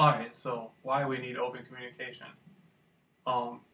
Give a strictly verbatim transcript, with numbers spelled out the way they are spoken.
Alright, so why we need open communication? Um,